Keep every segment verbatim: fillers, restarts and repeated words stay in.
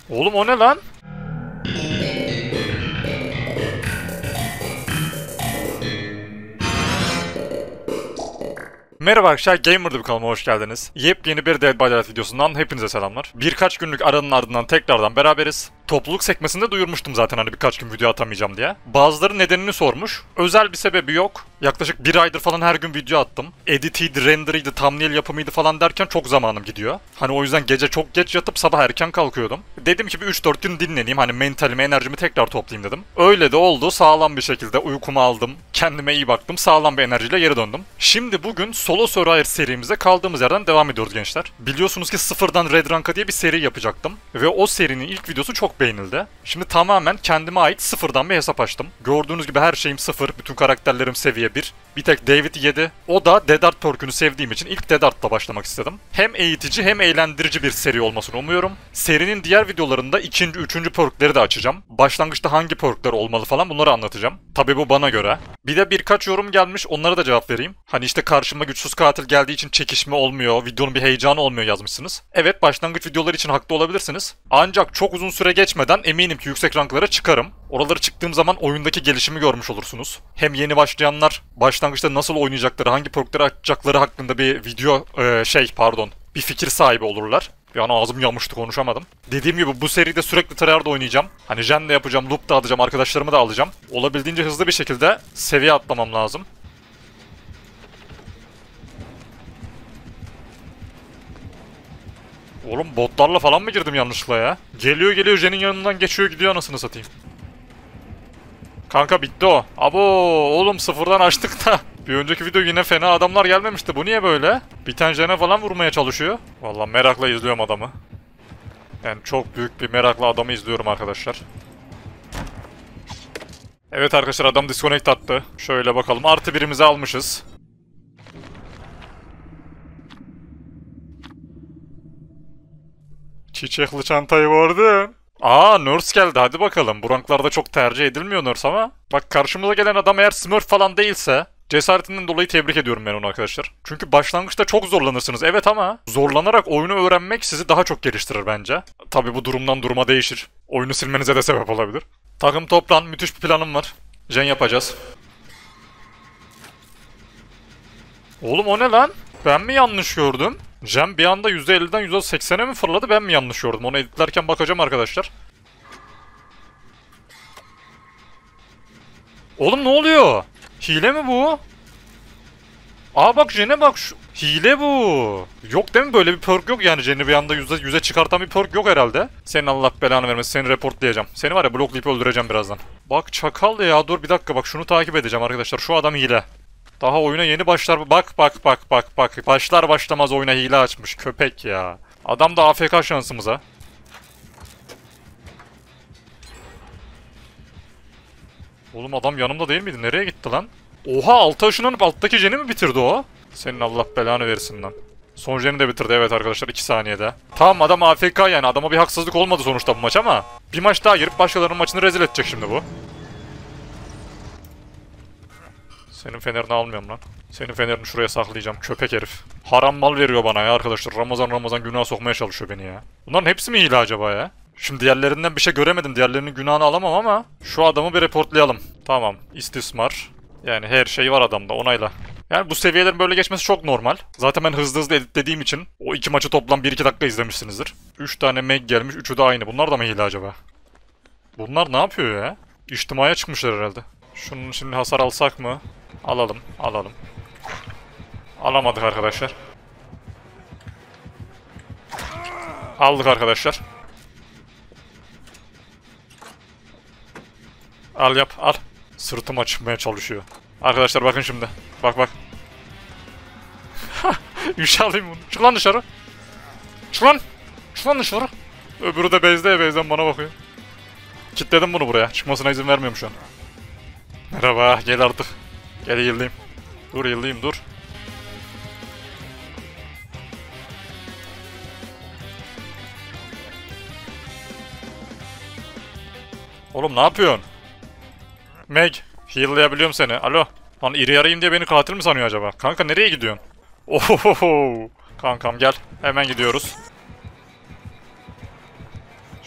Oğlum o ne lan? Merhaba arkadaşlar, Gamer'da bir kanalıma hoş geldiniz. Yepyeni bir Dead by Daylight videosundan hepinize selamlar. Birkaç günlük aranın ardından tekrardan beraberiz. Topluluk sekmesinde duyurmuştum zaten hani birkaç gün video atamayacağım diye. Bazıları nedenini sormuş. Özel bir sebebi yok. Yaklaşık bir aydır falan her gün video attım. Editiydi, renderiydi, thumbnail yapımıydı falan derken çok zamanım gidiyor. Hani o yüzden gece çok geç yatıp sabah erken kalkıyordum. Dedim ki bir üç dört gün dinleneyim, hani mentalimi, enerjimi tekrar toplayayım dedim. Öyle de oldu. Sağlam bir şekilde uykumu aldım. Kendime iyi baktım. Sağlam bir enerjiyle geri döndüm. Şimdi bugün Solo Survivor serimize kaldığımız yerden devam ediyoruz gençler. Biliyorsunuz ki sıfırdan Red Rank'a diye bir seri yapacaktım. Ve o serinin ilk videosu çok beğenildi. Şimdi tamamen kendime ait sıfırdan bir hesap açtım. Gördüğünüz gibi her şeyim sıfır. Bütün karakterlerim seviye bir. Bir tek David yedi. O da Dead Art perk'ünü sevdiğim için ilk Dead Art'la başlamak istedim. Hem eğitici hem eğlendirici bir seri olmasını umuyorum. Serinin diğer videolarında ikinci, üçüncü perk'leri de açacağım. Başlangıçta hangi perk'ler olmalı falan bunları anlatacağım. Tabi bu bana göre. Bir de birkaç yorum gelmiş, onlara da cevap vereyim. Hani işte karşıma güçsüz katil geldiği için çekişme olmuyor, videonun bir heyecanı olmuyor yazmışsınız. Evet, başlangıç videoları için haklı olabilirsiniz. Ancak çok uzun süre geçmeden eminim ki yüksek ranklara çıkarım. Oraları çıktığım zaman oyundaki gelişimi görmüş olursunuz. Hem yeni başlayanlar başlangıçta nasıl oynayacakları, hangi perkleri açacakları hakkında bir video e, şey pardon bir fikir sahibi olurlar. Yani ağzım yanmıştı, konuşamadım. Dediğim gibi bu seride sürekli tryhard oynayacağım. Hani Jen de yapacağım, loop da alacağım, arkadaşlarımı da alacağım. Olabildiğince hızlı bir şekilde seviye atlamam lazım. Oğlum botlarla falan mı girdim yanlışlıkla ya? Geliyor geliyor Jen'in yanından geçiyor gidiyor, anasını satayım. Kanka bitti o. Abo oğlum sıfırdan açtık da. Bir önceki video yine fena adamlar gelmemişti. Bu niye böyle? Bir tane Jen'e falan vurmaya çalışıyor. Vallahi merakla izliyorum adamı. Yani çok büyük bir merakla adamı izliyorum arkadaşlar. Evet arkadaşlar, adam disconnect attı. Şöyle bakalım, artı birimizi almışız. Çiçekli çantayı gördün. Aa, Nurse geldi, hadi bakalım. Bu ranklarda çok tercih edilmiyor Nurse ama. Bak, karşımıza gelen adam eğer Smurf falan değilse cesaretinden dolayı tebrik ediyorum ben onu arkadaşlar. Çünkü başlangıçta çok zorlanırsınız evet, ama zorlanarak oyunu öğrenmek sizi daha çok geliştirir bence. Tabi bu durumdan duruma değişir. Oyunu silmenize de sebep olabilir. Takım toplan, müthiş bir planım var. Jen yapacağız. Oğlum o ne lan? Ben mi yanlış gördüm? Jen bir anda yüzde elliden yüzde seksene mi fırladı, ben mi yanlış gördüm? Onu editlerken bakacağım arkadaşlar. Oğlum ne oluyor? Hile mi bu? Aa bak, Jen'e bak şu. Hile bu. Yok değil mi, böyle bir perk yok yani, Jen'i bir anda yüze, yüze çıkartan bir perk yok herhalde. Senin Allah belanı vermesin, seni reportlayacağım. Seni var ya bloklayıp öldüreceğim birazdan. Bak çakal ya, dur bir dakika, bak şunu takip edeceğim arkadaşlar, şu adam hile. Daha oyuna yeni başlar, bak bak bak bak bak, başlar başlamaz oyuna hile açmış köpek ya. Adam da A F K şansımıza. Oğlum adam yanımda değil miydi, nereye gitti lan? Oha, alta ışınlanıp alttaki Jen'i mi bitirdi o? Senin Allah belanı versin lan. Son Jen'i de bitirdi evet arkadaşlar, iki saniyede. Tamam, adam A F K yani, adama bir haksızlık olmadı sonuçta bu maç ama. Bir maç daha girip başkalarının maçını rezil edecek şimdi bu. Senin fenerini almıyorum lan. Senin fenerini şuraya saklayacağım köpek herif. Haram mal veriyor bana ya arkadaşlar, Ramazan Ramazan günah sokmaya çalışıyor beni ya. Bunların hepsi mi hile acaba ya? Şimdi diğerlerinden bir şey göremedim, diğerlerinin günahını alamam ama şu adamı bir reportlayalım. Tamam, istismar. Yani her şey var adamda, onayla. Yani bu seviyelerin böyle geçmesi çok normal. Zaten ben hızlı hızlı editlediğim için o iki maçı toplam bir iki dakika izlemişsinizdir. üç tane meg gelmiş, üçü de aynı. Bunlar da mı hile acaba? Bunlar ne yapıyor ya? İçtimaya çıkmışlar herhalde. Şunun şimdi hasar alsak mı? Alalım, alalım. Alamadık arkadaşlar. Aldık arkadaşlar. Al yap, al. Sırtıma çıkmaya çalışıyor. Arkadaşlar bakın şimdi. Bak bak. Üç alayım bunu. Çık lan dışarı. Çık lan. Çık lan dışarı. Öbürü de bezde ya, bezden bana bakıyor. Kilitledim bunu buraya. Çıkmasına izin vermiyorum şu an. Merhaba, gel artık. Gel yıldayım. Dur yıldayım, dur. Oğlum ne yapıyorsun? Meg, heal'layabiliyorum seni. Alo. Lan iri yarayım diye beni katil mi sanıyor acaba? Kanka nereye gidiyorsun? Ohohoho. Kankam gel. Hemen gidiyoruz.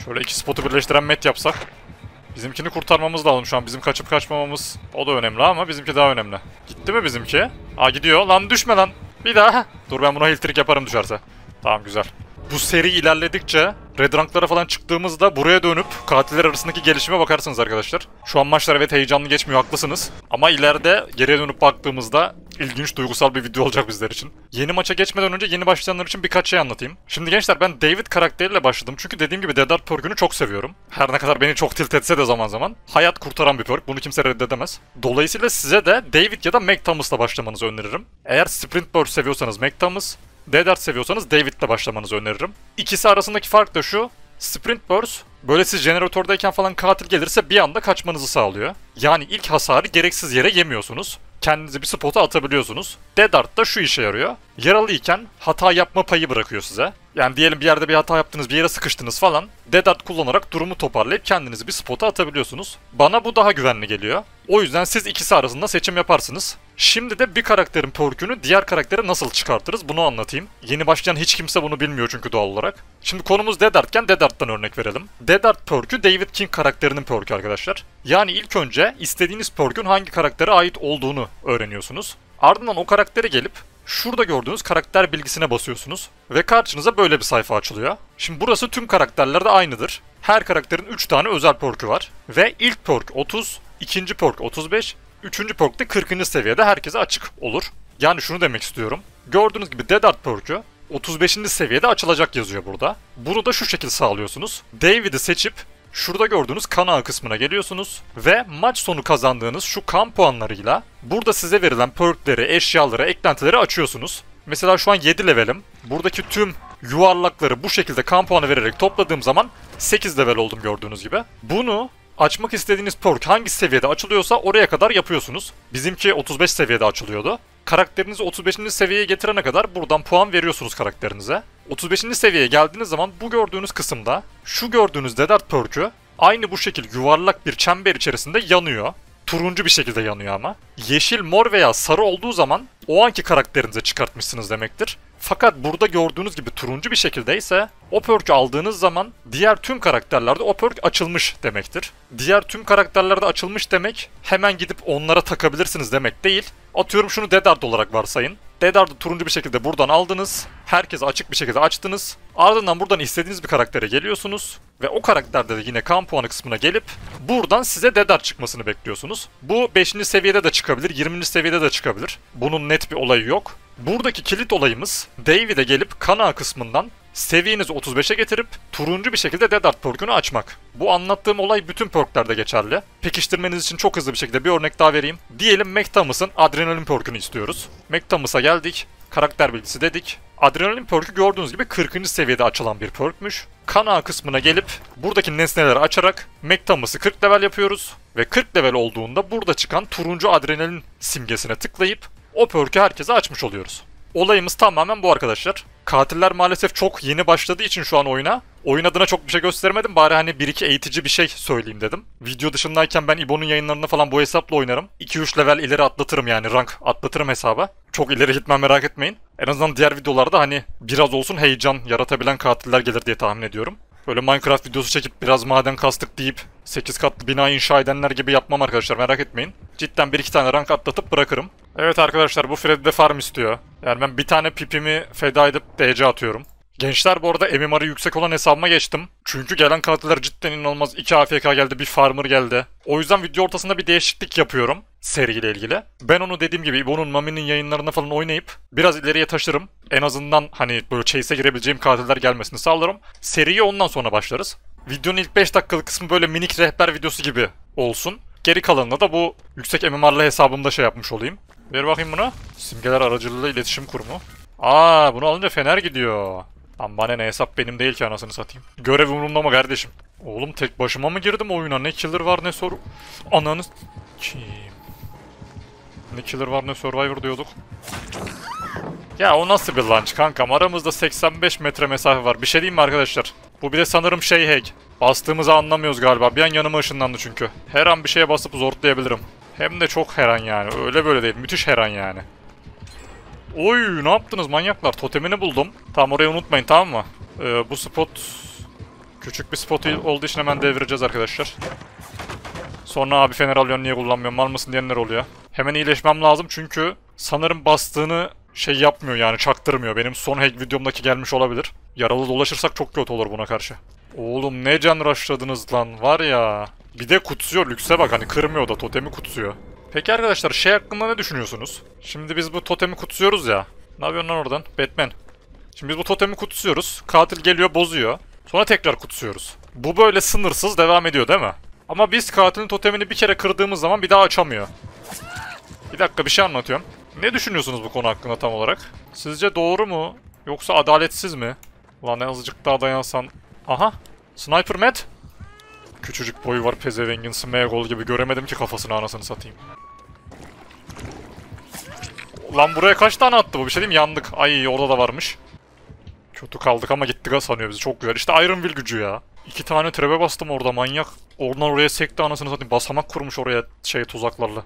Şöyle iki spotu birleştiren met yapsak. Bizimkini kurtarmamız lazım şu an. Bizim kaçıp kaçmamamız o da önemli ama bizimki daha önemli. Gitti mi bizimki? Aa gidiyor. Lan düşme lan. Bir daha. Dur ben buna heal yaparım düşerse. Tamam güzel. Bu seri ilerledikçe Red Rank'lara falan çıktığımızda buraya dönüp katiller arasındaki gelişime bakarsınız arkadaşlar. Şu an maçlar evet heyecanlı geçmiyor, haklısınız. Ama ileride geriye dönüp baktığımızda ilginç, duygusal bir video olacak bizler için. Yeni maça geçmeden önce yeni başlayanlar için birkaç şey anlatayım. Şimdi gençler ben David karakteriyle başladım. Çünkü dediğim gibi Dead Art perk'ünü çok seviyorum. Her ne kadar beni çok tilt etse de zaman zaman. Hayat kurtaran bir perk. Bunu kimse reddedemez. Dolayısıyla size de David ya da Meg Thomas'la başlamanızı öneririm. Eğer Sprint Burst seviyorsanız Meg Thomas, Dead Art seviyorsanız David'le başlamanızı öneririm. İkisi arasındaki fark da şu. Sprint Burst böyle siz jeneratördeyken falan katil gelirse bir anda kaçmanızı sağlıyor. Yani ilk hasarı gereksiz yere yemiyorsunuz. Kendinizi bir spota atabiliyorsunuz. Dead Art da şu işe yarıyor. Yaralıyken hata yapma payı bırakıyor size. Yani diyelim bir yerde bir hata yaptınız, bir yere sıkıştınız falan. Dead Art kullanarak durumu toparlayıp kendinizi bir spota atabiliyorsunuz. Bana bu daha güvenli geliyor. O yüzden siz ikisi arasında seçim yaparsınız. Şimdi de bir karakterin perk'ünü diğer karaktere nasıl çıkartırız bunu anlatayım. Yeni başlayan hiç kimse bunu bilmiyor çünkü doğal olarak. Şimdi konumuz Dead Art'ken Dead Art'tan örnek verelim. Dead Art perk'ü David King karakterinin perk'ü arkadaşlar. Yani ilk önce istediğiniz perk'ün hangi karaktere ait olduğunu öğreniyorsunuz. Ardından o karaktere gelip şurada gördüğünüz karakter bilgisine basıyorsunuz ve karşınıza böyle bir sayfa açılıyor. Şimdi burası tüm karakterlerde aynıdır. Her karakterin üç tane özel perk'ü var ve ilk perk otuz, ikinci perk otuz beş, üçüncü perk de kırkıncı seviyede herkese açık olur. Yani şunu demek istiyorum. Gördüğünüz gibi Dead Art perk'ü otuz beşinci seviyede açılacak yazıyor burada. Bunu da şu şekilde sağlıyorsunuz. David'i seçip şurada gördüğünüz kan ağı kısmına geliyorsunuz ve maç sonu kazandığınız şu kan puanlarıyla burada size verilen perkleri, eşyaları, eklentileri açıyorsunuz. Mesela şu an yedi levelim. Buradaki tüm yuvarlakları bu şekilde kan puanı vererek topladığım zaman sekiz level oldum gördüğünüz gibi. Bunu açmak istediğiniz perk hangi seviyede açılıyorsa oraya kadar yapıyorsunuz. Bizimki otuz beş seviyede açılıyordu. Karakterinizi otuz beşinci seviyeye getirene kadar buradan puan veriyorsunuz karakterinize. otuz beşinci seviyeye geldiğiniz zaman bu gördüğünüz kısımda şu gördüğünüz Dead Art perk'ü aynı bu şekil yuvarlak bir çember içerisinde yanıyor. Turuncu bir şekilde yanıyor ama. Yeşil, mor veya sarı olduğu zaman o anki karakterinize çıkartmışsınız demektir. Fakat burada gördüğünüz gibi turuncu bir şekilde ise o perk'ü aldığınız zaman diğer tüm karakterlerde o perk açılmış demektir. Diğer tüm karakterlerde açılmış demek hemen gidip onlara takabilirsiniz demek değil. Atıyorum şunu Dead Art olarak varsayın. Dead Art'ı turuncu bir şekilde buradan aldınız. Herkese açık bir şekilde açtınız. Ardından buradan istediğiniz bir karaktere geliyorsunuz. Ve o karakterde de yine kan puanı kısmına gelip buradan size Dead Art çıkmasını bekliyorsunuz. Bu beşinci seviyede de çıkabilir, yirminci seviyede de çıkabilir. Bunun net bir olayı yok. Buradaki kilit olayımız David'e gelip kan ağı kısmından seviyenizi otuz beşe getirip turuncu bir şekilde Dead Art perk'ünü açmak. Bu anlattığım olay bütün perk'lerde geçerli. Pekiştirmeniz için çok hızlı bir şekilde bir örnek daha vereyim. Diyelim Meg Thomas'ın Adrenalin perk'ünü istiyoruz. Meg Thomas'a geldik. Karakter bilgisi dedik. Adrenalin perk'ü gördüğünüz gibi kırkıncı seviyede açılan bir perk'müş. Kan ağı kısmına gelip buradaki nesneleri açarak Meg Thomas'ı kırk level yapıyoruz. Ve kırk level olduğunda burada çıkan turuncu adrenalin simgesine tıklayıp o perk'ü herkese açmış oluyoruz. Olayımız tamamen bu arkadaşlar. Katiller maalesef çok yeni başladığı için şu an oyuna. Oyun adına çok bir şey göstermedim. Bari hani bir iki eğitici bir şey söyleyeyim dedim. Video dışındayken ben İbo'nun yayınlarında falan bu hesapla oynarım. iki üç level ileri atlatırım yani rank atlatırım hesaba. Çok ileri gitmem merak etmeyin. En azından diğer videolarda hani biraz olsun heyecan yaratabilen katiller gelir diye tahmin ediyorum. Böyle Minecraft videosu çekip biraz maden kastık deyip sekiz katlı bina inşa edenler gibi yapmam arkadaşlar, merak etmeyin. Cidden bir iki tane rank atlatıp bırakırım. Evet arkadaşlar, bu Freddy de farm istiyor. Yani ben bir tane pipimi feda edip D C atıyorum. Gençler bu arada M M R'ı yüksek olan hesabıma geçtim. Çünkü gelen katiller cidden inanılmaz. iki A F K geldi, bir farmer geldi. O yüzden video ortasında bir değişiklik yapıyorum seriyle ilgili. Ben onu dediğim gibi İbo'nun Mami'nin yayınlarına falan oynayıp biraz ileriye taşırım. En azından hani böyle chase'e girebileceğim katiller gelmesini sağlarım. Seriye ondan sonra başlarız. Videonun ilk beş dakikalık kısmı böyle minik rehber videosu gibi olsun. Geri kalanında da bu yüksek M M R'lı hesabımda şey yapmış olayım. Ver bakayım bunu. Simgeler aracılığıyla iletişim kurumu. Aa, bunu alınca fener gidiyor. Lan bana ne, hesap benim değil ki anasını satayım. Görev umurumda mı kardeşim? Oğlum tek başıma mı girdim oyuna? Ne killer var ne soru... Ananı... Kim? Ne killer var ne survivor diyorduk. Ya o nasıl bir launch kankam? Aramızda seksen beş metre mesafe var. Bir şey diyeyim mi arkadaşlar? Bu bir de sanırım şey hack. Bastığımızı anlamıyoruz galiba. Bir an yanıma ışınlandı çünkü. Her an bir şeye basıp zortlayabilirim. Hem de çok her an yani. Öyle böyle değil. Müthiş her an yani. Oy, ne yaptınız manyaklar? Totemini buldum. Tamam, orayı unutmayın, tamam mı? Ee, bu spot Küçük bir spot olduğu için hemen devireceğiz arkadaşlar. Sonra abi fener alıyorsun niye kullanmıyorum mal mısın diyenler oluyor. Hemen iyileşmem lazım çünkü sanırım bastığını şey yapmıyor yani çaktırmıyor. Benim son hack videomdaki gelmiş olabilir. Yaralı dolaşırsak çok kötü olur buna karşı. Oğlum ne can rushladınız lan var ya. Bir de kutsuyor lükse bak hani kırmıyor da totemi kutsuyor. Peki arkadaşlar şey hakkında ne düşünüyorsunuz? Şimdi biz bu totemi kutsuyoruz ya. Ne yapıyorsun lan oradan? Batman. Şimdi biz bu totemi kutsuyoruz. Katil geliyor bozuyor. Sonra tekrar kutsuyoruz. Bu böyle sınırsız devam ediyor değil mi? Ama biz katilin totemini bir kere kırdığımız zaman bir daha açamıyor. Bir dakika bir şey anlatıyorum. Ne düşünüyorsunuz bu konu hakkında tam olarak? Sizce doğru mu? Yoksa adaletsiz mi? Ulan en azıcık daha dayansan. Aha! Sniper Matt! Küçücük boyu var pezevengin Smeagol gibi göremedim ki kafasını anasını satayım. Lan buraya kaç tane attı bu bir şey diyeyim yandık. Ay orada da varmış. Kötü kaldık ama gitti sanıyor bizi çok güzel. İşte Iron Will gücü ya. İki tane trebe bastım orada manyak. Oradan oraya sekti anasını satayım. Basamak kurmuş oraya şey tuzaklarla.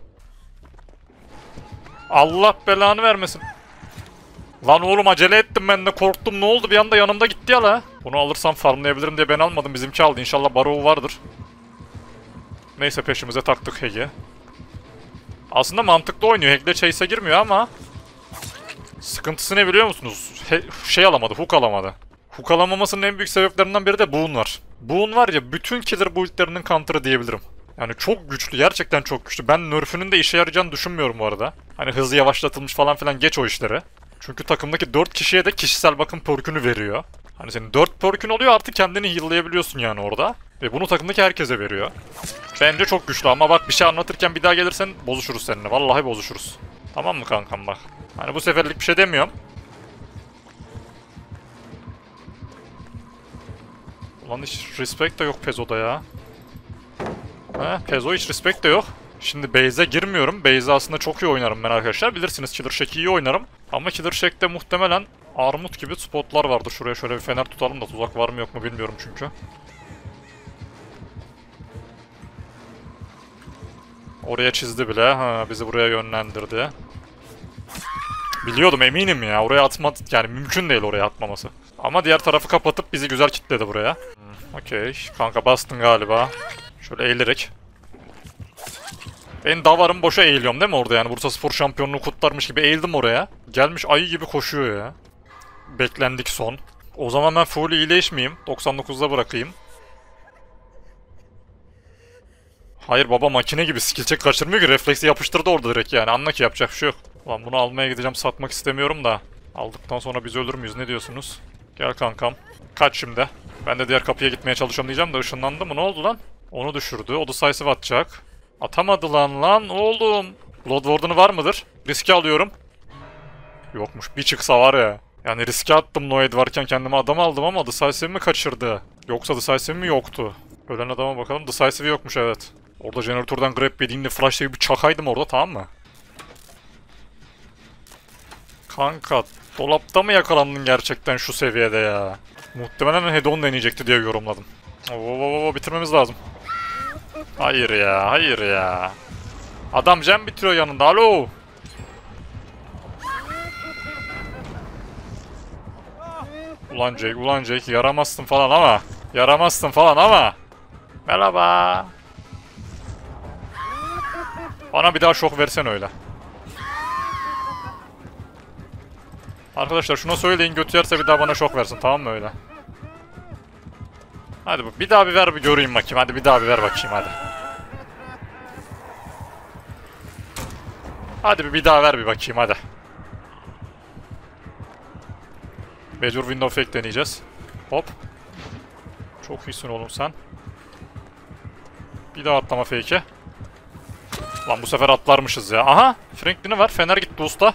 Allah belanı vermesin. Lan oğlum acele ettim ben de korktum ne oldu bir anda yanımda gitti ya la. Bunu alırsam farmlayabilirim diye ben almadım bizimki aldı inşallah Barrow vardır. Neyse peşimize taktık Hack'i. Aslında mantıklı oynuyor Hack'le chase'e girmiyor ama sıkıntısı ne biliyor musunuz? He şey alamadı hook alamadı. Hook alamamasının en büyük sebeplerinden biri de Boon var. Boon var ya bütün killer build'lerinin counter'ı diyebilirim. Yani çok güçlü gerçekten çok güçlü. Ben nerf'ünün de işe yarayacağını düşünmüyorum bu arada. Hani hızı yavaşlatılmış falan filan geç o işleri. Çünkü takımdaki dört kişiye de kişisel bakım perk'ünü veriyor. Hani senin dört perk'ün oluyor artık kendini heal'layabiliyorsun yani orada. Ve bunu takımdaki herkese veriyor. Bence çok güçlü ama bak bir şey anlatırken bir daha gelirsen bozuşuruz seninle. Vallahi bozuşuruz. Tamam mı kankam bak. Hani bu seferlik bir şey demiyorum. Ulan hiç respect de yok Pezo'da ya. He, Pezo hiç respect de yok. Şimdi base'e girmiyorum. Base'e aslında çok iyi oynarım ben arkadaşlar. Bilirsiniz Killer Shack'i iyi oynarım. Ama Killer Shack'te muhtemelen armut gibi spotlar vardı. Şuraya şöyle bir fener tutalım da tuzak var mı yok mu bilmiyorum çünkü. Oraya çizdi bile. Ha, bizi buraya yönlendirdi. Biliyordum eminim ya. Oraya atmadı. Yani mümkün değil oraya atmaması. Ama diğer tarafı kapatıp bizi güzel kilitledi buraya. Hmm, okey. Kanka bastın galiba. Şöyle eğilerek. Ben davarım boşa eğiliyorum değil mi orada yani Bursaspor şampiyonluğu kutlarmış gibi eğildim oraya. Gelmiş ayı gibi koşuyor ya. Beklendik son. O zaman ben full iyileşmeyeyim. doksan dokuzda bırakayım. Hayır baba makine gibi skill check kaçırmıyor ki refleksi yapıştırdı orada direkt yani anla ki yapacak bir şey yok. Ulan bunu almaya gideceğim satmak istemiyorum da. Aldıktan sonra biz ölür müyüz ne diyorsunuz? Gel kankam. Kaç şimdi. Ben de diğer kapıya gitmeye çalışıyorum diyeceğim de ışınlandı mı ne oldu lan? Onu düşürdü. O decisive atacak. Atamadı lan lan oğlum. Blood Warden'ı var mıdır? Riske alıyorum. Yokmuş. Bir çıksa var ya. Yani riske attım Noed varken kendime adam aldım ama Decisive mi kaçırdı? Yoksa Decisive mi yoktu? Ölen adama bakalım. Decisive yokmuş evet. Orada jeneratörden grab yediğinde flash gibi bir çakaydım orada tamam mı? Kanka dolapta mı yakalandın gerçekten şu seviyede ya? Muhtemelen head-on deneyecekti diye yorumladım. Oo, oo, oo, bitirmemiz lazım. Hayır ya, hayır ya. Adam jam bitiriyor yanında, alo. Ulan Jake, ulan Jake yaramazsın falan ama. Yaramazsın falan ama. Merhaba. Bana bir daha şok versen öyle. Arkadaşlar şuna söyleyin götü yerse bir daha bana şok versin tamam mı öyle? Hadi bir daha bir ver bir göreyim bakayım hadi bir daha bir ver bakayım hadi. Hadi bir, bir daha ver bir bakayım hadi. Major window fake deneyeceğiz. Hop. Çok iyisin oğlum sen. Bir daha atlama fake'e. Lan bu sefer atlarmışız ya. Aha! Franklin'i var. Fener gitti usta.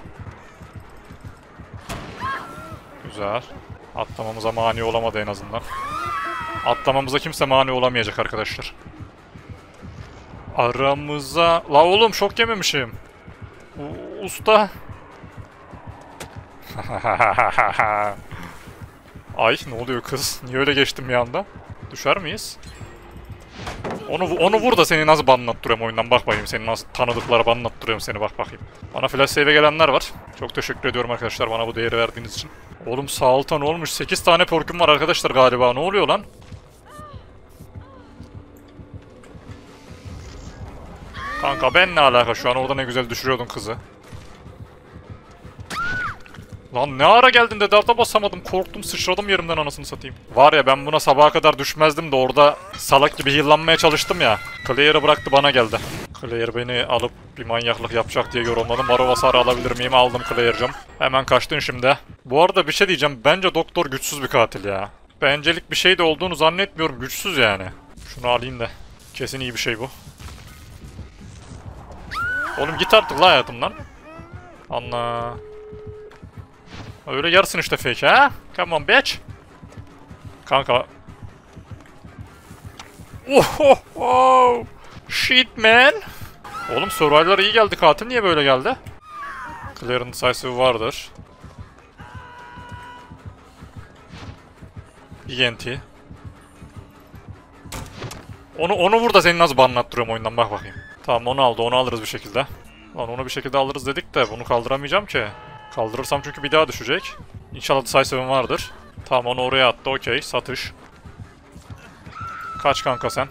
Güzel. Atlamamıza mani olamadı en azından. Atlamamıza kimse mani olamayacak arkadaşlar. Aramıza... La oğlum şok yememişim. U usta. Ay ne oluyor kız? Niye öyle geçtim bir anda? Düşer miyiz? Onu onu vur da seni nasıl banlattırıyorum oyundan bak bakayım. Seni nasıl tanıdıkları banlattırıyorum seni bak bakayım. Bana flash save'e gelenler var. Çok teşekkür ediyorum arkadaşlar bana bu değeri verdiğiniz için. Oğlum sağ alta ne olmuş? sekiz tane perk'üm var arkadaşlar galiba. Ne oluyor lan? Kanka ben ne alaka şu an? Orada ne güzel düşürüyordun kızı. Lan ne ara geldin de darda basamadım. Korktum, sıçradım yerimden anasını satayım. Var ya ben buna sabaha kadar düşmezdim de orada salak gibi heal'lanmaya çalıştım ya. Claire'ı bıraktı, bana geldi. Claire beni alıp bir manyaklık yapacak diye yorumladım. Baro hasarı alabilir miyim? Aldım Claire'cım. Hemen kaçtın şimdi. Bu arada bir şey diyeceğim. Bence doktor güçsüz bir katil ya. Bencelik bir şey de olduğunu zannetmiyorum. Güçsüz yani. Şunu alayım da. Kesin iyi bir şey bu. Oğlum git artık la hayatımdan. Allah. Öyle yarsın işte fake ha? Come on bitch. Kanka. Oh, oh, oh. Shit man. Oğlum survivor'lar iyi geldi, katil niye böyle geldi? Claire'ın decisive vardır. E N T. Onu onu vur da seni nasıl banlattırıyorum oyundan, bak bakayım. Tamam onu aldı, onu alırız bir şekilde. Lan onu bir şekilde alırız dedik de bunu kaldıramayacağım ki. Kaldırırsam çünkü bir daha düşecek. İnşallah decisive'im vardır. Tamam onu oraya attı, okey, satış. Kaç kanka sen.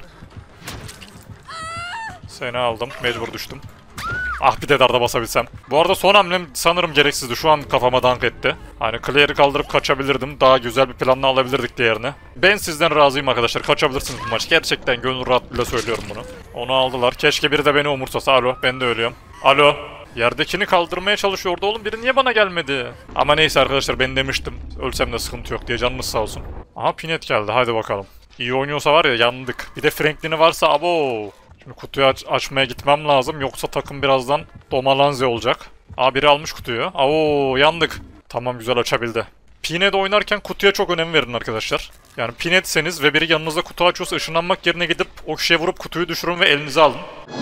Seni aldım, mecbur düştüm. Ah bir de darda basabilsem. Bu arada son hamlem sanırım gereksizdi. Şu an kafama dank etti. Hani Claire'ı kaldırıp kaçabilirdim. Daha güzel bir planla alabilirdik diğerini. Ben sizden razıyım arkadaşlar. Kaçabilirsiniz bu maç. Gerçekten gönül rahatlığıyla söylüyorum bunu. Onu aldılar. Keşke biri de beni umursasa. Alo, ben de ölüyorum. Alo. Yerdekini kaldırmaya çalışıyordu oğlum. Biri niye bana gelmedi? Ama neyse arkadaşlar, ben demiştim. Ölsem de sıkıntı yok diye, canınız sağ olsun. Aha Pinet geldi. Hadi bakalım. İyi oynuyorsa var ya yandık. Bir de Franklin'i varsa abo. Şimdi kutuyu aç açmaya gitmem lazım. Yoksa takım birazdan domalanze olacak. Aa biri almış kutuyu. Oo yandık. Tamam güzel açabildi. Pinet oynarken kutuya çok önem verin arkadaşlar. Yani Pinet'seniz ve biri yanınızda kutu açıyorsa ışınlanmak yerine gidip o kişiye vurup kutuyu düşürün ve elinize alın.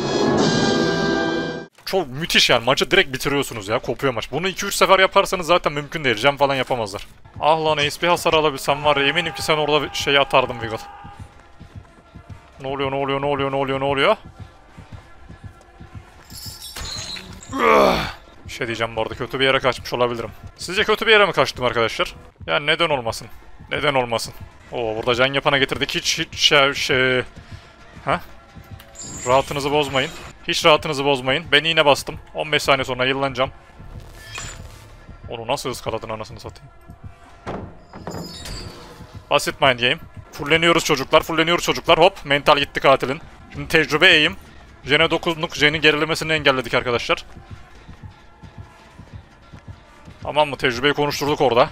Çok müthiş yani, maçı direkt bitiriyorsunuz ya, kopuyor maç. Bunu iki üç sefer yaparsanız zaten mümkün değil, jam falan yapamazlar. Ah lan Ace bir hasar alabilsem var ya, eminim ki sen orada bir şey atardın Wiggle. Ne oluyor ne oluyor ne oluyor ne oluyor ne oluyor? Bir şey diyeceğim bu arada, kötü bir yere kaçmış olabilirim. Sizce kötü bir yere mi kaçtım arkadaşlar? Yani neden olmasın? Neden olmasın? Oo burada can yapana getirdik, hiç hiç şey... şey... Ha? Rahatınızı bozmayın. Hiç rahatınızı bozmayın. Ben iğne bastım. on beş saniye sonra yıllanacağım. Onu nasıl ıskaladın anasını satayım. Basit mind game. Fulleniyoruz çocuklar, fulleniyoruz çocuklar. Hop, mental gitti katilin. Şimdi tecrübe eğim. Jen'e dokunduk, Jen'in gerilemesini engelledik arkadaşlar. Tamam mı? Tecrübeyi konuşturduk orada.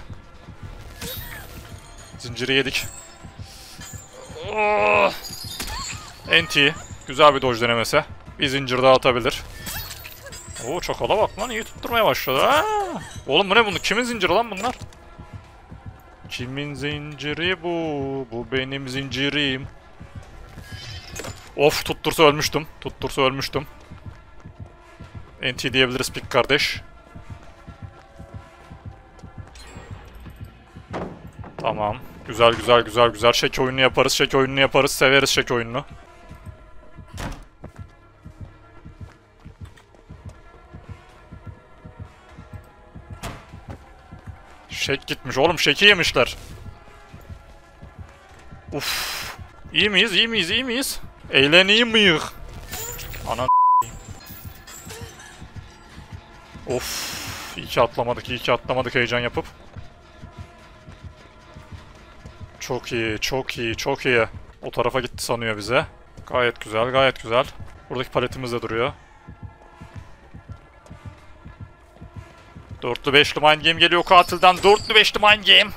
Zinciri yedik. Oh. N T. Güzel bir dodge denemesi. Bir zincir daha atabilir. Oo çakala bak lan, iyi tutturmaya başladı. Aa! Oğlum bu ne bunu? Kimin zinciri lan bunlar? Kimin zinciri bu? Bu benim zincirim. Of tuttursa ölmüştüm. Tuttursa ölmüştüm. N T diyebiliriz pik kardeş. Tamam. Güzel güzel güzel güzel. Şek oyununu yaparız. Şek oyununu yaparız. Severiz şek oyununu. Şek gitmiş. Oğlum şeki yemişler. Uf. İyi miyiz? İyi miyiz? İyi miyiz? Eğleneyim miyiz? Ana. Of. İyi ki atlamadık. İyi ki atlamadık heyecan yapıp. Çok iyi. Çok iyi. Çok iyi. O tarafa gitti sanıyor bize. Gayet güzel. Gayet güzel. Buradaki paletimiz de duruyor. Dörtlü beşli mind game geliyor katilden. Dörtlü beşli mind game.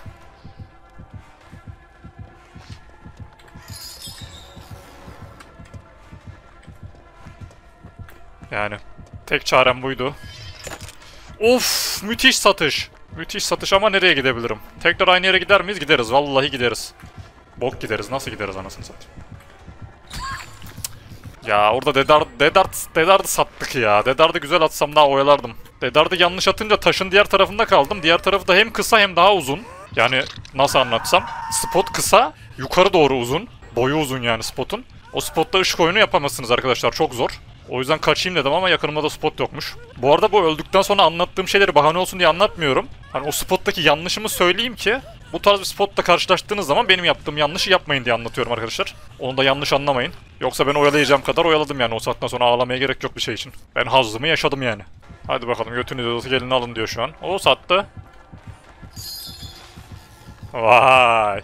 Yani tek çarem buydu. Of, müthiş satış. Müthiş satış ama nereye gidebilirim? Tekrar aynı yere gider miyiz? Gideriz. Vallahi gideriz. Bok gideriz. Nasıl gideriz anasını satayım? Ya orada Dedard, Dedard, Dedard'ı sattık ya. Dedard'ı güzel atsam daha oyalardım. Dedard'ı yanlış atınca taşın diğer tarafında kaldım. Diğer tarafı da hem kısa hem daha uzun. Yani nasıl anlatsam? Spot kısa, yukarı doğru uzun. Boyu uzun yani spotun. O spotta ışık oyunu yapamazsınız arkadaşlar. Çok zor. O yüzden kaçayım dedim ama yakınımda da spot yokmuş. Bu arada bu öldükten sonra anlattığım şeyleri bahane olsun diye anlatmıyorum. Hani o spottaki yanlışımı söyleyeyim ki Bu tarz bir spotla karşılaştığınız zaman benim yaptığım yanlışı yapmayın diye anlatıyorum arkadaşlar. Onu da yanlış anlamayın. Yoksa ben oyalayacağım kadar oyaladım yani, o saatten sonra ağlamaya gerek yok bir şey için. Ben hazzımı yaşadım yani. Hadi bakalım, götünüzü gelin alın diyor şu an. O sattı. Vay.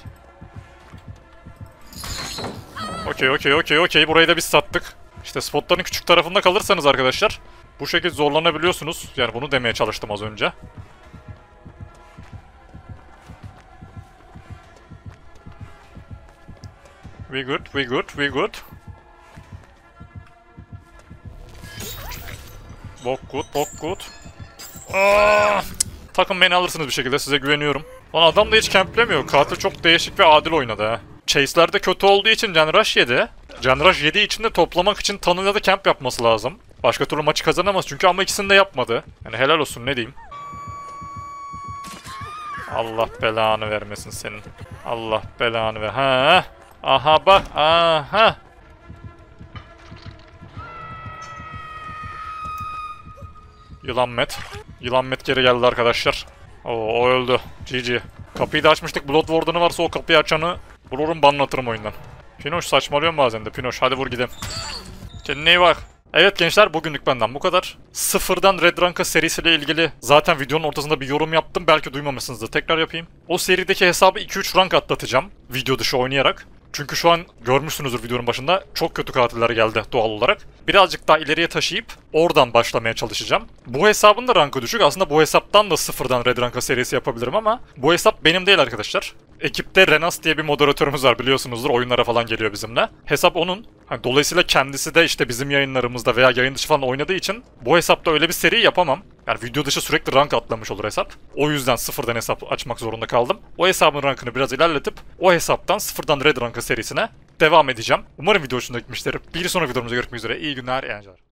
Okey okey okey okey, burayı da biz sattık. İşte spotların küçük tarafında kalırsanız arkadaşlar bu şekilde zorlanabiliyorsunuz. Yani bunu demeye çalıştım az önce. We good, we good, we good. Bok good, bok good. Aa, takım beni alırsınız bir şekilde, size güveniyorum. Lan adam da hiç camplemiyor. Katil çok değişik ve adil oynadı ha. Chase'lerde kötü olduğu için Can Rush yedi. Can Rush yediği için de toplamak için Tanrı'da da camp yapması lazım. Başka türlü maçı kazanamaz çünkü, ama ikisini de yapmadı. Yani helal olsun, ne diyeyim. Allah belanı vermesin senin. Allah belanı ver. Ha. Aha bak. Aha. Yılan Met. Yılan Met geri geldi arkadaşlar. Oo, o öldü. G G. Kapıyı da açmıştık. Blood Warden'ı varsa o kapıyı açanı bulurum, banlatırım oyundan. Pinoş saçmalıyorum bazen de. Pinoş hadi vur gidelim. Kendine iyi bak. Evet gençler, bugünlük benden bu kadar. Sıfırdan Red Ranka serisiyle ilgili zaten videonun ortasında bir yorum yaptım. Belki duymamışsınızdır. Tekrar yapayım. O serideki hesabı iki üç rank atlatacağım. Video dışı oynayarak. Çünkü şu an görmüşsünüzdür videonun başında, çok kötü katiller geldi doğal olarak. Birazcık daha ileriye taşıyıp oradan başlamaya çalışacağım. Bu hesabın da rankı düşük. Aslında bu hesaptan da sıfırdan Red Ranka serisi yapabilirim ama bu hesap benim değil arkadaşlar. Ekipte Renas diye bir moderatörümüz var, biliyorsunuzdur. Oyunlara falan geliyor bizimle. Hesap onun. Yani dolayısıyla kendisi de işte bizim yayınlarımızda veya yayın dışı falan oynadığı için bu hesapta öyle bir seri yapamam. Yani video dışı sürekli rank atlamış olur hesap. O yüzden sıfırdan hesap açmak zorunda kaldım. O hesabın rankını biraz ilerletip o hesaptan sıfırdan Red Ranka serisine devam edeceğim. Umarım video hoşuna gitmiştir. Bir sonraki videomuzda görüşmek üzere. İyi günler, eğlenceler.